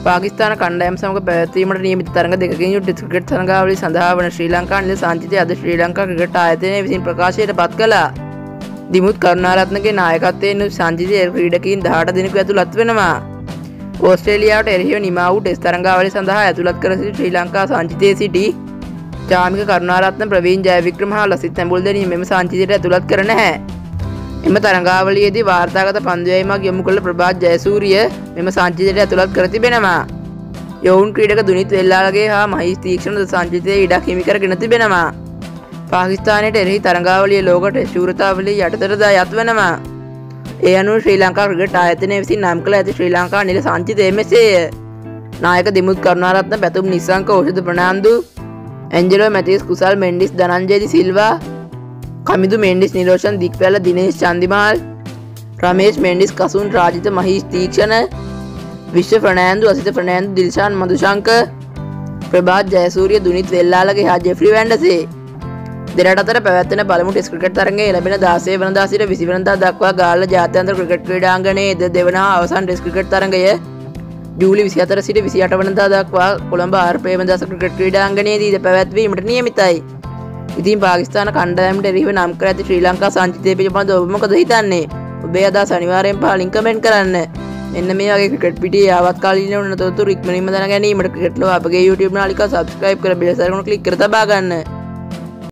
පාකිස්තාන කණ්ඩායම සමග පැවැත්වීමට නියමිත තරඟ දෙකකින් යුත් ක්‍රිකට් තරඟාවලිය සඳහා වන ශ්‍රී ලංකා නිල සංචිතය අද ශ්‍රී ලංකා ක්‍රිකට් ආයතනය විසින් ප්‍රකාශයට පත් කළා. දිමුත් කරුණාරත්නගේ නායකත්වයෙන් යුත් සංචිතයේ ක්‍රීඩකයින් 18 දෙනෙකු ඇතුළත් වෙනවා. ඕස්ට්‍රේලියාවට එරෙහිව නිමා වූ ටෙස්ට් තරඟාවලිය සඳහා ඇතුළත් කර සිටි ශ්‍රී ලංකා සංචිතයේ සිටි චාමික කරුණාරත්න, ප්‍රවීන් ජයවික්‍රම හා ලසිත් ඇඹුල්දෙණිය මෙම සංචිතයට ඇතුළත් කර නැහැ. එම තරඟාවලියේදී වාර්තාගත පන්දු යැවීමක් යොමු කළ ප්‍රභාත් ජයසූරිය මෙම සංචිතයට ඇතුළත් කර තිබෙනවා. යොවුන් ක්‍රීඩක දුනිත් වෙල්ලාලගේ හා මහීස් තීක්ෂණ සංචිතයේ ඉඩක් හිමි කරගෙන තිබෙනවා. පාකිස්තානයට එරෙහි තරඟාවලිය ලෝක ටෙස්ට් ශූරතාවලිය යටතට ද අයත් වෙනවා. ඒ අනුව ශ්‍රී ලංකා ක්‍රිකට් ආයතනය විසින් නම් කළ ඇති ශ්‍රී ලංකා නිල සංචිතය මෙසේය. නායක දිමුත් කරුණාරත්න, පැතුම් නිස්සංක, ඕෂධ ප්‍රනාන්දු, ඇන්ජලෝ මැතිස්, කුසල් මෙන්ඩිස්, ධනංජය ඩි සිල්වා, කමිදු මෙන්ඩිස්, නිරෝෂන් දික්පැල, දිනේෂ් චන්දිමාල්, රමේෂ් මෙන්ඩිස්, කසුන් රාජිත, මහීෂ් තීක්ෂණ, විශ්ව ප්‍රනාන්දු, අසිත ප්‍රනාන්දු, දිල්ෂාන් මදුශංක, ප්‍රභාත් ජයසූරිය, දුනිත් වෙල්ලාලගේ හා ජෙෆ්රි වැන්ඩසේ. දෙරට අතර පැවැත්වෙන පළමු ටෙස්ට් ක්‍රිකට් තරඟය ලැබෙන 16 වෙනිදා සිට 20 වෙනිදා දක්වා ගාල්ල ජාත්‍යන්තර ක්‍රිකට් ක්‍රීඩාංගණයේ දෙවන හා අවසන් ටෙස්ට් ක්‍රිකට් තරඟය ජූලි 24 සිට 28 වෙනිදා දක්වා කොළඹ ආර්.ප්‍රේමදාස ක්‍රිකට් ක්‍රීඩාංගණයේදී පැවැත්වීමට නියමිතයි. ඉතින් පාකිස්තාන කණ්ඩායමට එරෙහිව නම් කර ඇති ශ්‍රී ලංකා සංචිතය පිළිබඳව ඔබ මොකද හිතන්නේ? ඔබේ අදහස් අනිවාර්යෙන් පහලින් කමෙන්ට් කරන්න. මෙන්න මේ වගේ ක්‍රිකට් පිටියේ ආවත්කාලීන වන තොරතුරු ඉක්මනින්ම දැන ගැනීමට ක්‍රිකට් ලෝ අපගේ YouTube නාලිකාව subscribe කර බෙල් සරකුණ ක්ලික් කර තබා ගන්න.